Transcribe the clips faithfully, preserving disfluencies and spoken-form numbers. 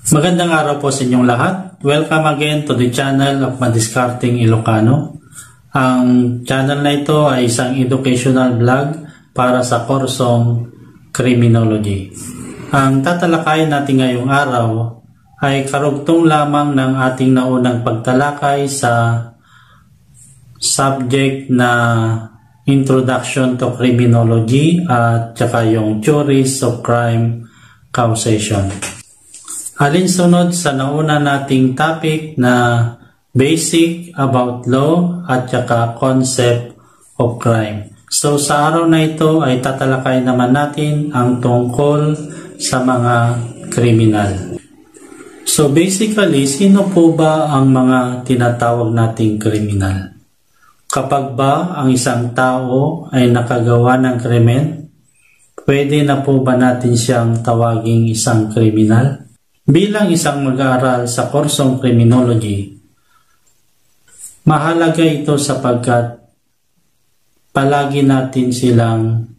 Magandang araw po sa inyong lahat. Welcome again to the channel of Madiskarteng Ilocano. Ang channel na ito ay isang educational vlog para sa kursong Criminology. Ang tatalakayin natin ngayong araw ay karugtong lamang ng ating naunang pagtalakay sa subject na Introduction to Criminology at saka yung Theories of Crime Causation. Alinsunod sa nauna nating topic na basic about law at saka concept of crime. So sa araw na ito ay tatalakay naman natin ang tungkol sa mga kriminal. So basically, sino po ba ang mga tinatawag nating kriminal? Kapag ba ang isang tao ay nakagawa ng krimen, pwede na po ba natin siyang tawaging isang kriminal? Bilang isang mag-aaral sa kursong Criminology, mahalaga ito sapagkat palagi natin silang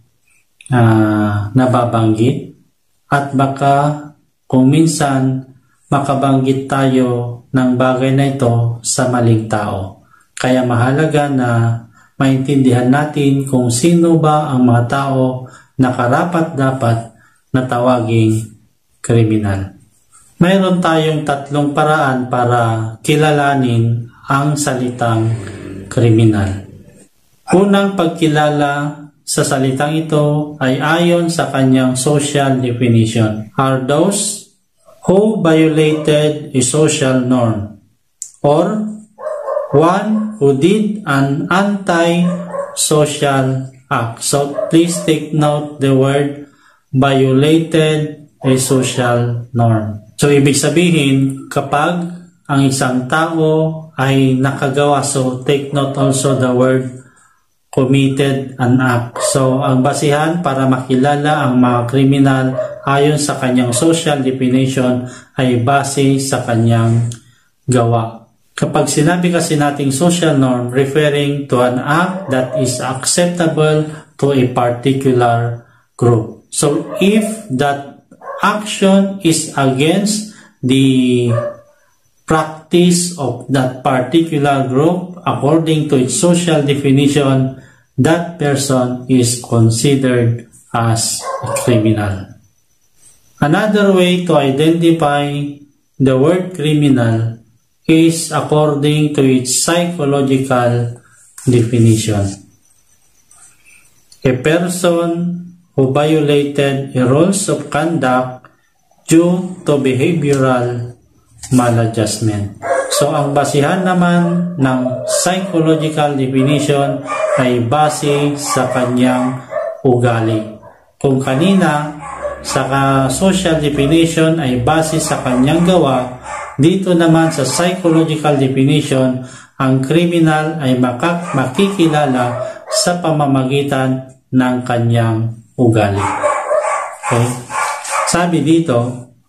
uh, nababanggit at baka kung minsan makabanggit tayo ng bagay na ito sa maling tao. Kaya mahalaga na maintindihan natin kung sino ba ang mga tao na karapat-dapat na tawaging kriminal. Mayroon tayong tatlong paraan para kilalanin ang salitang kriminal. Unang pagkilala sa salitang ito ay ayon sa kanyang social definition. Are those who violated a social norm or one who did an anti-social act. So please take note the word violated a social norm. So, ibig sabihin, kapag ang isang tao ay nakagawa, so take note also the word committed an act. So, ang basihan para makilala ang mga kriminal ayon sa kanyang social definition ay base sa kanyang gawa. Kapag sinabi kasi nating social norm, referring to an act that is acceptable to a particular group. So, if that action is against the practice of that particular group according to its social definition, that person is considered as a criminal. Another way to identify the word criminal is according to its psychological definition. A person who violated a rules of conduct due to behavioral maladjustment. So, ang basihan naman ng psychological definition ay base sa kanyang ugali. Kung kanina, sa social definition ay base sa kanyang gawa, dito naman sa psychological definition, ang criminal ay makak makikilala sa pamamagitan ng kanyang ugali. Okay? Sabi dito,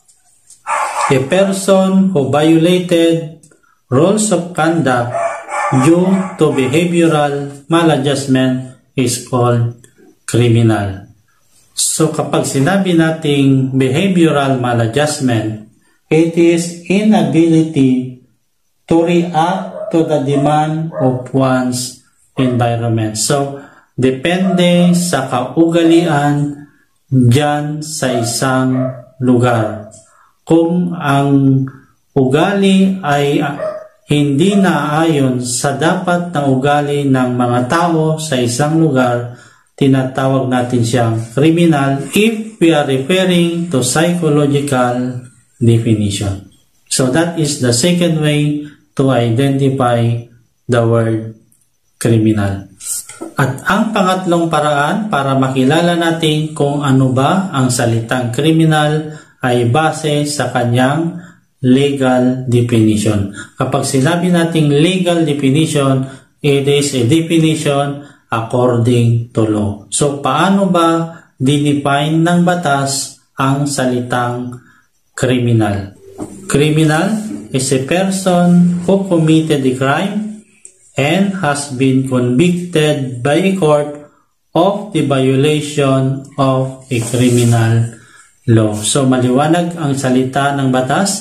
a person who violated rules of conduct due to behavioral maladjustment is called criminal. So kapag sinabi nating behavioral maladjustment, it is inability to react to the demand of one's environment. So, depende sa kaugalian dyan sa isang lugar. Kung ang ugali ay hindi naaayon sa dapat na ugali ng mga tao sa isang lugar, tinatawag natin siyang criminal if we are referring to psychological definition. So that is the second way to identify the word criminal. At ang pangatlong paraan para makilala natin kung ano ba ang salitang criminal ay base sa kanyang legal definition. Kapag sinabi nating legal definition, it is a definition according to law. So, paano ba dinefine ng batas ang salitang criminal? Criminal is a person who committed a crime and has been convicted by a court of the violation of a criminal law. So maliwanag ang salita ng batas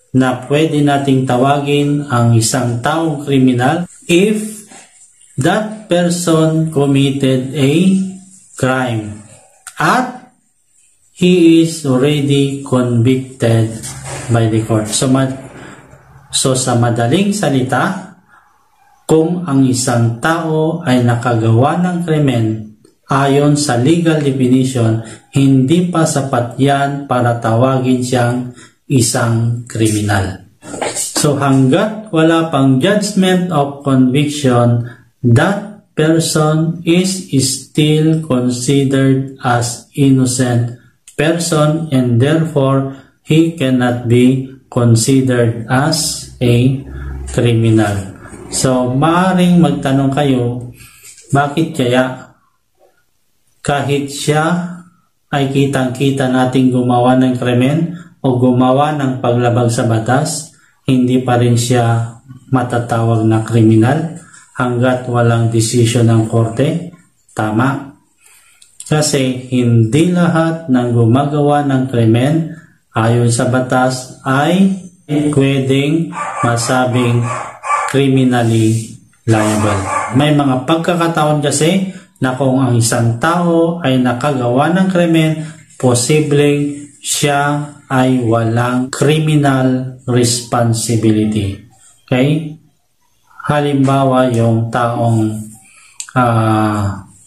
na pwede nating tawagin ang isang taong kriminal if that person committed a crime at he is already convicted by the court. So, so sa madaling salita, kung ang isang tao ay nakagawa ng krimen, ayon sa legal definition, hindi pa sapat yan para tawagin siyang isang kriminal. So hanggat wala pang judgment of conviction, that person is still considered as innocent person and therefore he cannot be considered as a criminal. So maaaring magtanong kayo, bakit kaya kahit siya ay kitang-kita nating gumawa ng krimen o gumawa ng paglabag sa batas, hindi pa rin siya matatawag na kriminal hanggat walang desisyon ng korte? Tama. Kasi hindi lahat ng gumagawa ng krimen ayon sa batas ay pwedeng masabing criminally liable. May mga pagkakataon kasi na kung ang isang tao ay nakagawa ng krimen, posibleng siya ay walang criminal responsibility. Okay? Halimbawa, yung taong uh,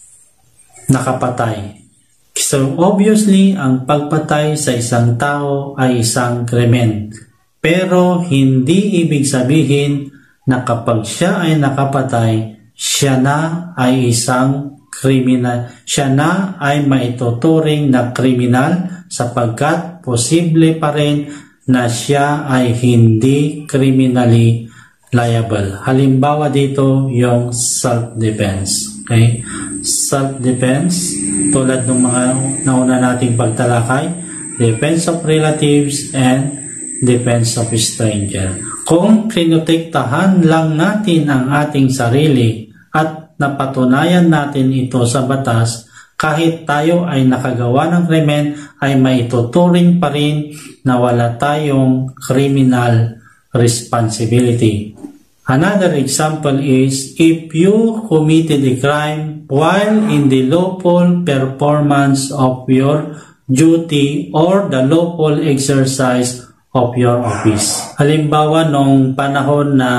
nakapatay. So, obviously, ang pagpatay sa isang tao ay isang krimen. Pero, hindi ibig sabihin na kapag siya ay nakapatay, siya na ay isang kriminal. Siya na ay maituturing na kriminal sapagkat posible pa rin na siya ay hindi criminally liable. Halimbawa dito yung self-defense. Okay? Self-defense, tulad ng mga nauna nating pagtalakay, defense of relatives and defense of stranger. Kung pinotektahan lang natin ang ating sarili at napatunayan natin ito sa batas, kahit tayo ay nakagawa ng krimen, ay maituturing pa rin na wala tayong criminal responsibility. Another example is, if you committed a crime while in the lawful performance of your duty or the lawful exercise of your office. Halimbawa, nung panahon na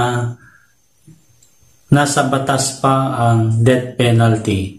nasa batas pa ang death penalty,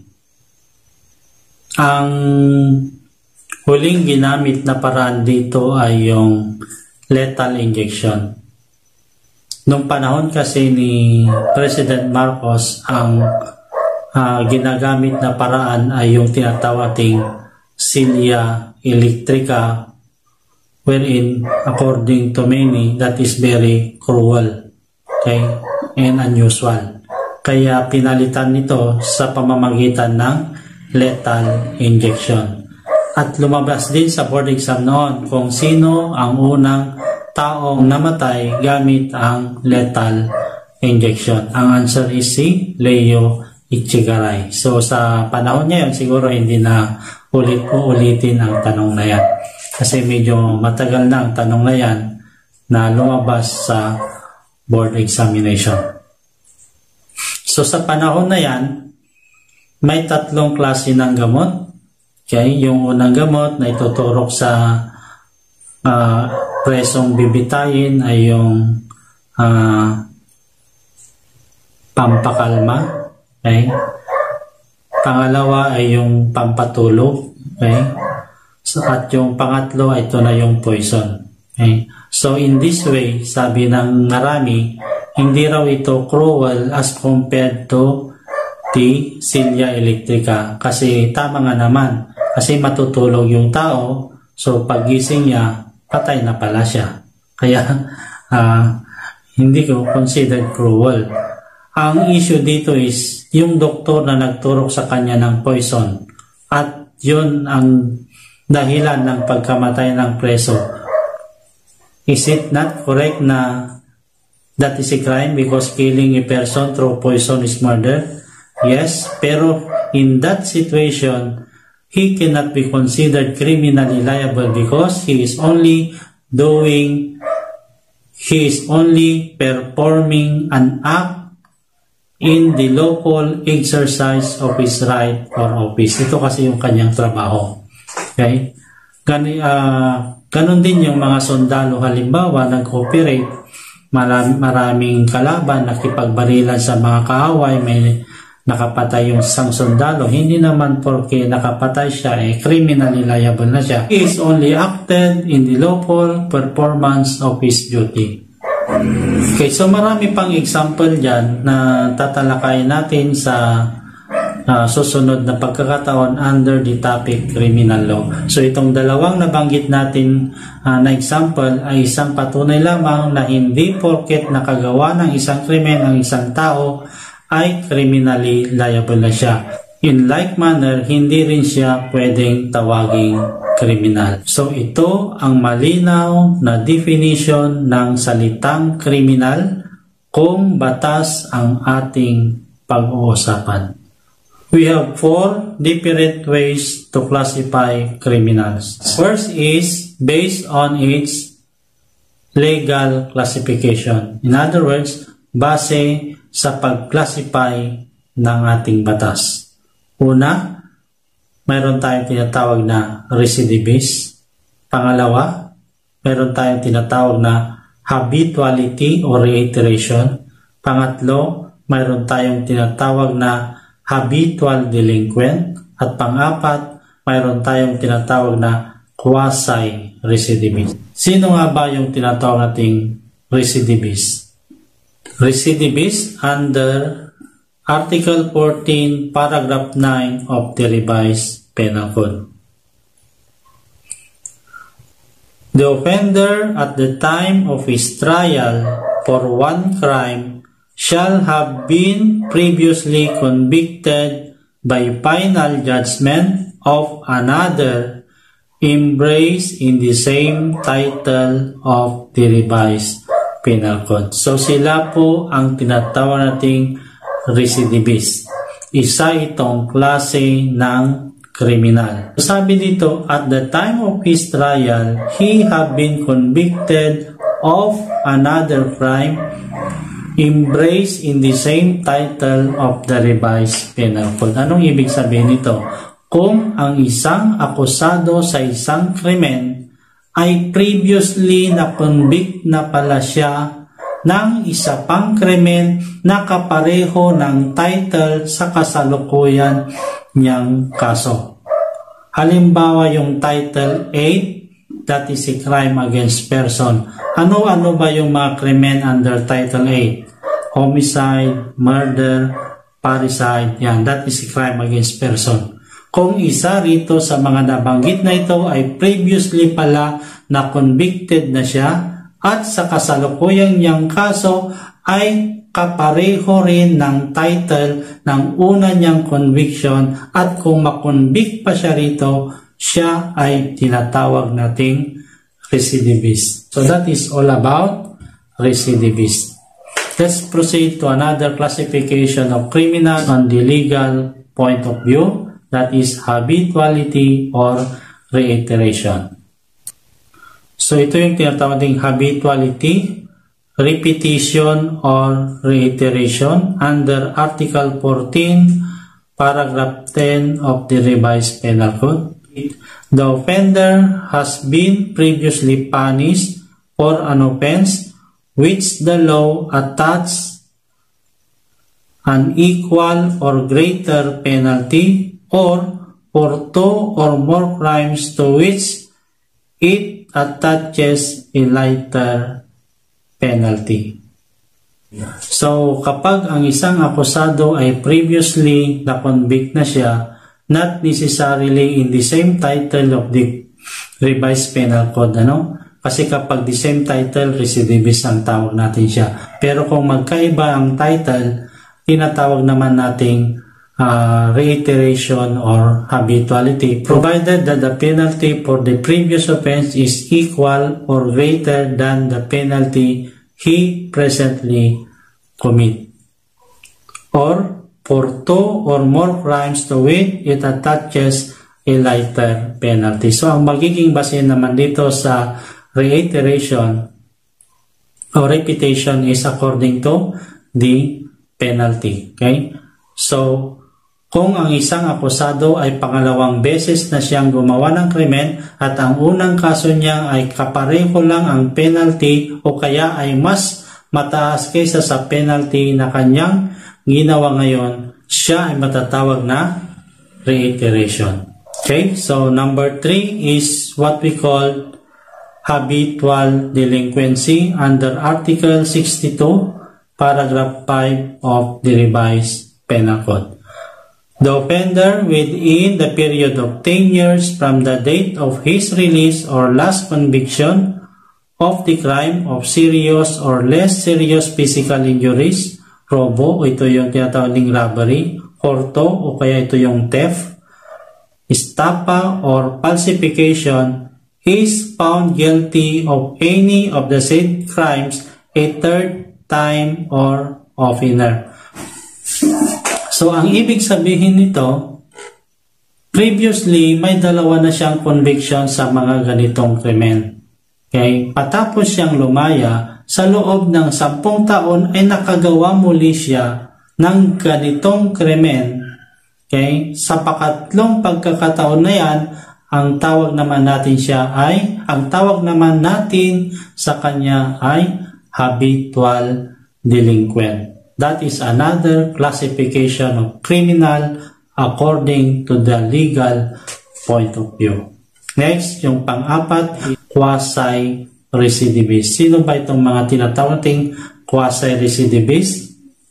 ang huling ginamit na paraan dito ay yung lethal injection. Nung panahon kasi ni President Marcos, ang uh, ginagamit na paraan ay yung tinatawating silya electrica, wherein according to many, that is very cruel, okay, and unusual. Kaya pinalitan nito sa pamamagitan ng lethal injection. At lumabas din sa board exam noon kung sino ang unang taong namatay gamit ang lethal injection. Ang answer is si Leo Echegaray. So sa panahon niya yun, siguro hindi na ulit-ulitin ang tanong na yan. Kasi medyo matagal na ang tanong na yan na lumabas sa board examination. So sa panahon na yan, may tatlong klase ng gamot. Okay, yung unang gamot na ituturok sa uh, presong bibitayin ay yung uh, pampakalma. Okay? Pangalawa ay yung pampatulog. Okay? So, at yung pangatlo, ito na yung poison. Okay? So in this way, sabi ng marami, hindi raw ito cruel as compared to the silya electrica. Kasi tama nga naman. Kasi matutulog yung tao, so paggising niya, patay na pala siya. Kaya uh, hindi ko considered cruel. Ang issue dito is yung doktor na nagturok sa kanya ng poison at yun ang dahilan ng pagkamatay ng preso. Is it not correct na that is a crime because killing a person through poison is murder? Yes, pero in that situation, he cannot be considered criminally liable because he is only doing he is only performing an act in the lawful exercise of his right or office. Ito kasi yung kanyang trabaho. Okay? Gan, uh, ganon din yung mga sundalo, halimbawa, nag-operate, maraming, maraming kalaban, nakipagbarilan sa mga kaaway, may nakapatay yung isang sundalo, hindi naman porque nakapatay siya, eh, criminally liable na siya. He is only acted in the lawful performance of his duty. Okay, so marami pang example dyan na tatalakayin natin sa uh, susunod na pagkakataon under the topic criminal law. So itong dalawang nabanggit natin uh, na example ay isang patunay lamang na hindi porket nakagawa ng isang krimen ang isang tao ay criminally liable na siya. In like manner, hindi rin siya pwedeng tawaging kriminal. So ito ang malinaw na definition ng salitang kriminal kung batas ang ating pag-uusapan. We have four different ways to classify criminals. First is based on its legal classification. In other words, base sa pag-classify ng ating batas. Una, mayroon tayong tinatawag na recidivist. Pangalawa, mayroon tayong tinatawag na habituality or reiteration. Pangatlo, mayroon tayong tinatawag na habitual delinquent. At pang-apat, mayroon tayong tinatawag na quasi-recidivist. Sino nga ba yung tinatawag nating recidivist? Recidivist under Article fourteen, Paragraph nine of the Revised Penal Code. The offender at the time of his trial for one crime shall have been previously convicted by final judgment of another embraced in the same title of the Revised Penal Code. So sila po ang tinatawag nating recidivist. Isa itong klase ng kriminal. Sabi dito, at the time of his trial, he have been convicted of another crime embraced in the same title of the Revised Penal Code. Anong ibig sabihin nito? Kung ang isang akusado sa isang krimen ay previously na-convict na pala siya ng isa pang krimen na kapareho ng title sa kasalukuyan niyang kaso. Halimbawa yung title eight, that is a crime against person. Ano-ano ba yung mga krimen under title eight? Homicide, murder, parricide, yan, that is a crime against person. Kung isa rito sa mga nabanggit na ito ay previously pala na convicted na siya, at sa kasalukuyang niyang kaso ay kapareho rin ng title ng una niyang conviction, at kung makonvict pa siya rito, siya ay tinatawag nating recidivist. So that is all about recidivist. Let's proceed to another classification of criminals on the legal point of view, that is habituality or reiteration. So ito yung tinatawag ding habituality, repetition, or reiteration under Article fourteen, Paragraph ten of the Revised Penal Code. The offender has been previously punished for an offense which the law attached an equal or greater penalty, or for two or more crimes to which it attaches a lighter penalty. So, kapag ang isang akusado ay previously na-convict na siya, not necessarily in the same title of the Revised Penal Code, ano? Kasi kapag the same title, recidivist ang tawag natin siya. Pero kung magkaiba ang title, tinatawag naman nating Uh, reiteration or habituality, provided that the penalty for the previous offense is equal or greater than the penalty he presently commit, or for two or more crimes to which it attaches a lighter penalty. So ang magiging base naman dito sa reiteration or repetition is according to the penalty. Okay? So, kung ang isang akusado ay pangalawang beses na siyang gumawa ng krimen at ang unang kaso niya ay kapareho lang ang penalty o kaya ay mas mataas kaysa sa penalty na kanyang ginawa ngayon, siya ay matatawag na reiteration. Okay, so number three is what we call habitual delinquency under Article sixty-two, Paragraph five of the Revised Penal Code. The offender within the period of ten years from the date of his release or last conviction of the crime of serious or less serious physical injuries, robo, ito yung tinatawag ng robbery, hurto, o kaya ito yung theft, estafa or falsification, is found guilty of any of the said crimes a third time or oftener. So, ang ibig sabihin nito, previously, may dalawa na siyang conviction sa mga ganitong krimen. Okay? Patapos siyang lumaya, sa loob ng sampung taon ay nakagawa muli siya ng ganitong krimen. Okay? Sa pakatlong pagkakataon na yan, ang tawag naman natin siya ay, ang tawag naman natin sa kanya ay habitual delinquent. That is another classification of criminal according to the legal point of view. Next, yung pang-apat, quasi-recidivist. Sino ba itong mga tinatawag nating quasi-recidivist?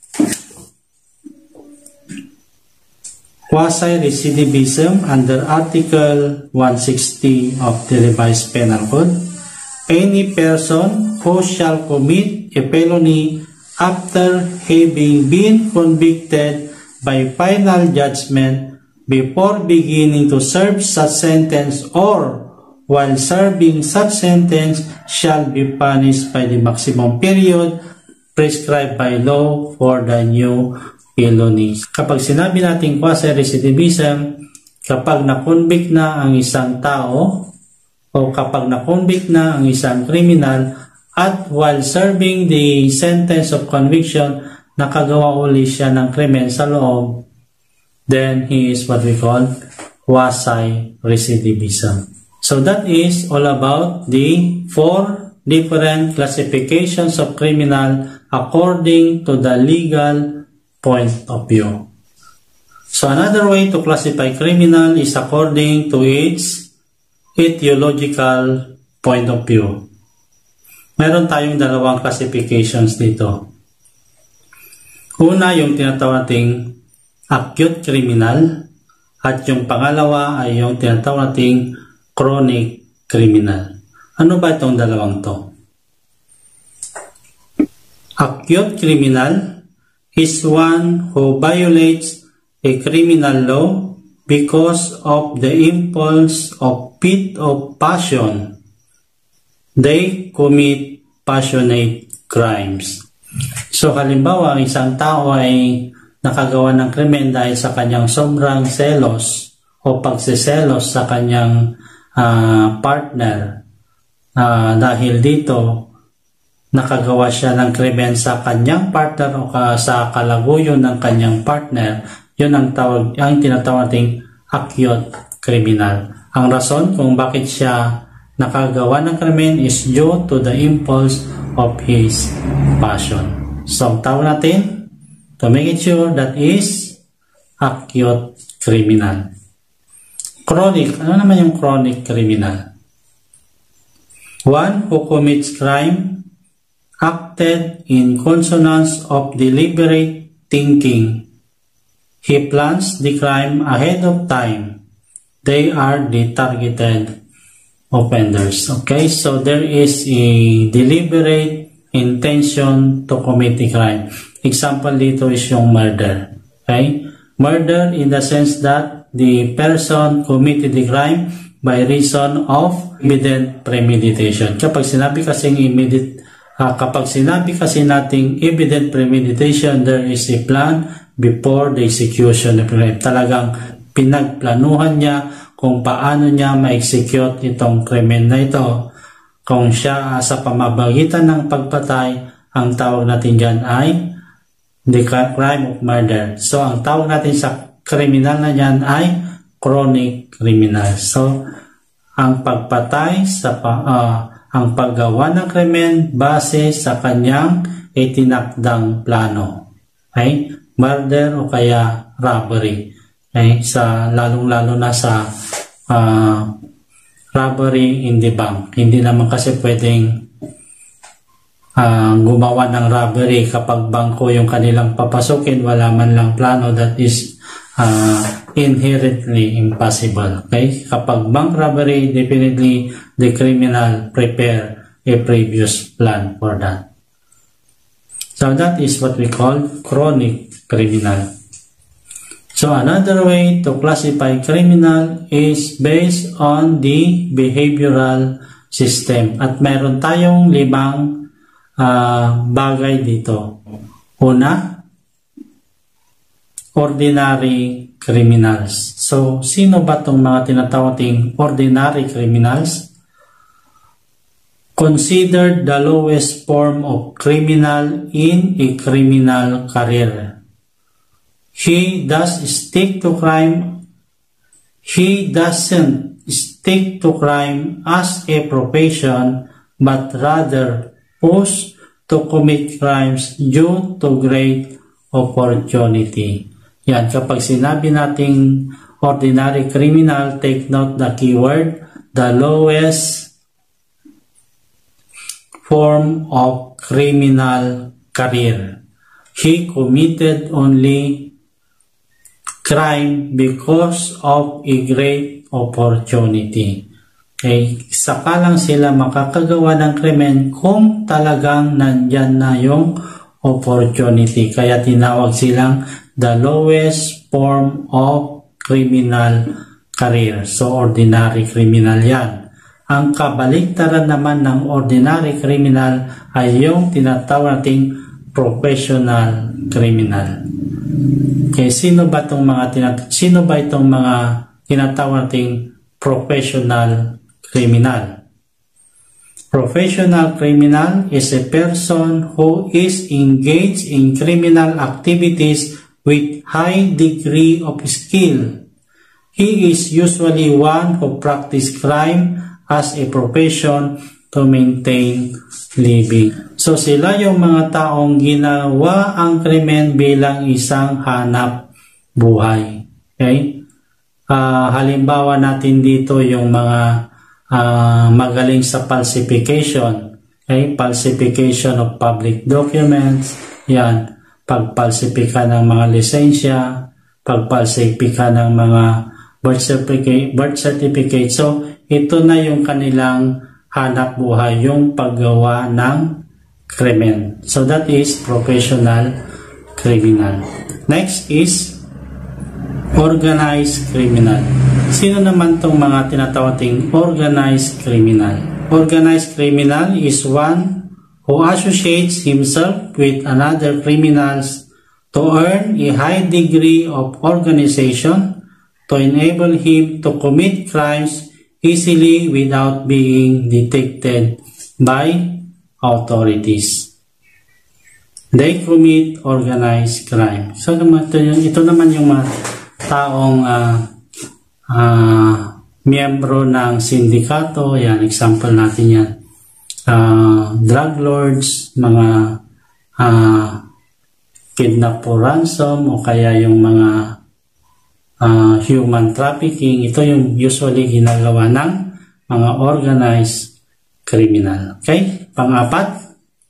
Quasi-recidivism under Article one sixty of the Revised Penal Code. Any person who shall commit a felony after having been convicted by final judgment before beginning to serve such sentence or while serving such sentence shall be punished by the maximum period prescribed by law for the new felony. Kapag sinabi natin quasi-recidivism, kapag na-convict na ang isang tao o kapag na-convict na ang isang criminal at while serving the sentence of conviction, nakagawa uli siya ng krimen sa loob, then he is what we call quasi-recidivism. So that is all about the four different classifications of criminal according to the legal point of view. So another way to classify criminal is according to its etiological point of view. Meron tayong dalawang classifications dito. Una, yung tinatawag nating acute criminal at yung pangalawa ay yung tinatawag nating chronic criminal. Ano ba itong dalawang to? Acute criminal is one who violates a criminal law because of the impulse of fit of passion. They commit passionate crimes. So halimbawa, isang tao ay nakagawa ng krimen dahil sa kanyang sobrang selos o pagsiselos sa kanyang uh, partner. Uh, dahil dito, nakagawa siya ng krimen sa kanyang partner o ka, sa kalaguyo ng kanyang partner. Yun ang tawag, ang tinatawag nating acute criminal. Ang rason kung bakit siya nakagawa ng krimen is due to the impulse of his passion. So, tawag natin, to make it sure, that is acute criminal. Chronic, ano naman yung chronic criminal? One who commits crime acted in consonance of deliberate thinking. He plans the crime ahead of time. They are the targeted offenders. Okay, so there is a deliberate intention to commit a crime. Example dito is yung murder. Okay, murder in the sense that the person committed the crime by reason of evident premeditation. Kapag sinabi kasing immediate, uh, kapag sinabi kasi nating evident premeditation, there is a plan before the execution of the crime. Talagang pinagplanuhan niya kung paano niya ma-execute itong krimen na ito. kung siya sa pamamagitan ng pagpatay, ang tawag natin dyan ay the crime of murder. So, ang tawag natin sa kriminal na dyan ay chronic criminal. So, ang pagpatay sa uh, ang paggawa ng krimen base sa kanyang itinakdang plano. Okay? Murder o kaya robbery. Okay? Sa lalong-lalo na sa uh, robbery in the bank. Hindi naman kasi pwedeng Uh, gumawa ng robbery kapag bangko yung kanilang papasukin, wala man lang plano. That is uh, inherently impossible. Okay? Kapag bank robbery, definitely the criminal prepare a previous plan for that. So that is what we call chronic criminal. So another way to classify criminal is based on the behavioral system. At meron tayong limang Uh, bagay dito. Una, ordinary criminals. So, sino ba itong mga tinatawating ordinary criminals? Considered the lowest form of criminal in a criminal career. He does stick to crime. He doesn't stick to crime as a profession, but rather pushed to commit crimes due to great opportunity. Yan, kapag sinabi nating ordinary criminal, take note the keyword, the lowest form of criminal career. He committed only crime because of a great opportunity. Okay, saka lang sila makakagawa ng krimen kung talagang nandyan na yung opportunity. Kaya tinawag silang the lowest form of criminal career. So, ordinary criminal yan. Ang kabaliktaran naman ng ordinary criminal ay yung tinatawag nating professional criminal. Okay, sino ba itong mga tinat- sino ba itong mga tinatawag nating professional criminal? Professional criminal is a person who is engaged in criminal activities with high degree of skill. He is usually one who practices crime as a profession to maintain living. So sila yung mga taong ginawa ang krimen bilang isang hanap buhay. Okay? Uh, halimbawa natin dito yung mga Uh, magaling sa falsification. Okay? Falsification of public documents. Yan. Pagpalsipika ng mga lisensya. Pagpalsipika ng mga birth certificate, birth certificate. So, ito na yung kanilang hanap buhay, yung paggawa ng krimen. So, that is professional criminal. Next is organized criminal. Sino naman tong mga tinatawating organized criminal? Organized criminal is one who associates himself with another criminals to earn a high degree of organization to enable him to commit crimes easily without being detected by authorities. They commit organized crime. So, ito naman yung mga taong uh, Uh, miyembro ng sindikato. Yan, example natin yan. Uh, drug lords, mga uh, kidnap for ransom, o kaya yung mga uh, human trafficking. Ito yung usually ginagawa ng mga organized criminal. Okay? Pang-apat,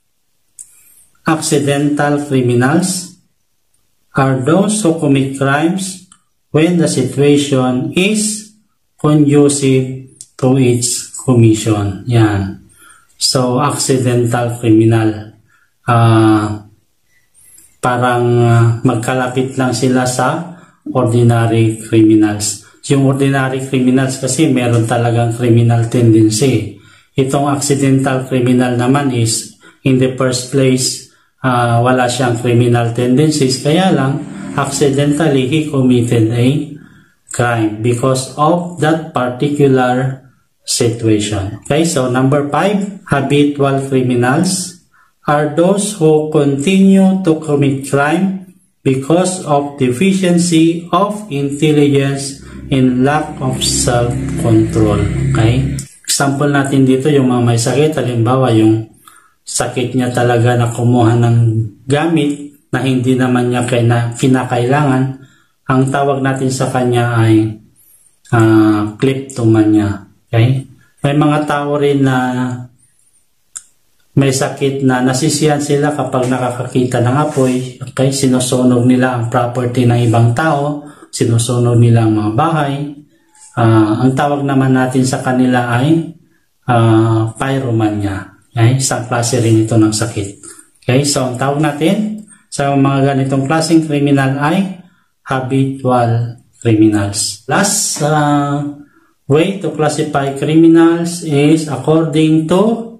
accidental criminals are those who commit crimes when the situation is conducive to its commission. Yan. So, accidental criminal. Uh, parang uh, magkalapit lang sila sa ordinary criminals. Yung ordinary criminals kasi meron talagang criminal tendency. Itong accidental criminal naman is, in the first place, uh, wala siyang criminal tendencies. Kaya lang, accidentally, he committed a crime because of that particular situation. Okay, so number five, habitual criminals are those who continue to commit crime because of deficiency of intelligence and lack of self-control. Okay? Example natin dito, yung mga may sakit, halimbawa yung sakit niya talaga na kumuha ng gamit na hindi naman niya kinakailangan, ang tawag natin sa kanya ay uh, kleptomania. Okay? May mga tao rin na may sakit na nasisiyan sila kapag nakakakita ng apoy. Okay? Sinusunog nila ang property ng ibang tao, sinusunog nila ang mga bahay. Uh, ang tawag naman natin sa kanila ay uh, pyromania. Okay? Isang klase rin ito ng sakit. Okay? So, ang tawag natin sa mga ganitong klaseng criminal ay habitual criminals. Last uh, way to classify criminals is according to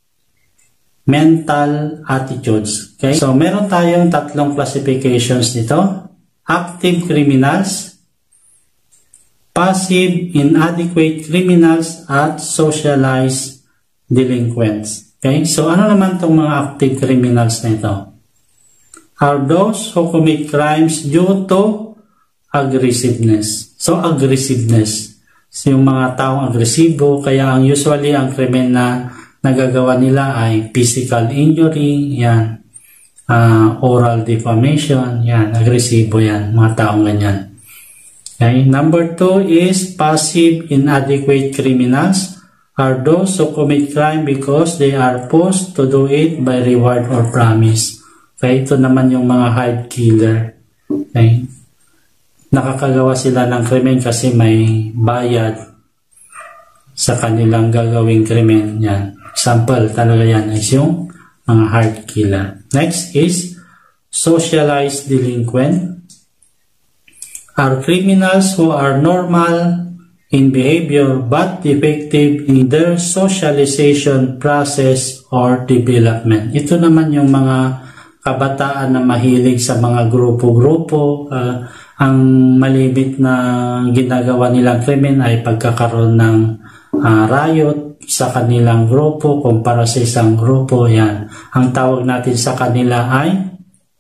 mental attitudes. Okay? So, meron tayong tatlong classifications nito. Active criminals, passive inadequate criminals, at socialized delinquents. Okay? So, ano naman itong mga active criminals na ito? Are those who commit crimes due to aggressiveness. So, aggressiveness. So, yung mga taong agresibo, kaya ang usually ang krimen na nagagawa nila ay physical injury, yan, uh, oral defamation, yan, agresibo yan, mga taong ganyan. Okay. Number two is passive inadequate criminals are those who commit crime because they are forced to do it by reward or promise. Okay, ito naman yung mga hired killer. Okay. Nakakagawa sila ng krimen kasi may bayad sa kanilang gagawing krimen. Yan. Example talaga yan is yung mga heart killer. Next is socialized delinquent. Are criminals who are normal in behavior but defective in their socialization process or development. Ito naman yung mga kabataan na mahilig sa mga grupo-grupo. Uh, ang malimit na ginagawa nilang krimen ay pagkakaroon ng uh, riot sa kanilang grupo kumpara sa isang grupo. Yan. Ang tawag natin sa kanila ay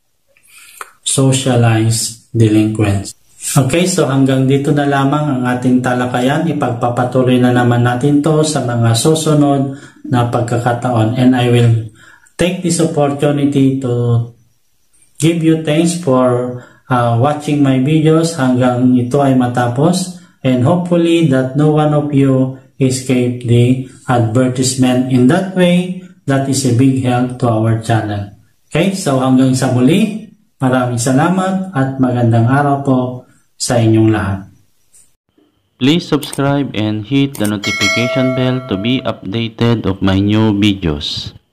socialized delinquents. Okay, so hanggang dito na lamang ang ating talakayan. Ipagpapatuloy na naman natin to sa mga susunod na pagkakataon. And I will take this opportunity to give you thanks for uh, watching my videos hanggang ito ay matapos. And hopefully that no one of you escape the advertisement. In that way, that is a big help to our channel. Okay, so hanggang sa muli, maraming salamat at magandang araw po sa inyong lahat. Please subscribe and hit the notification bell to be updated of my new videos.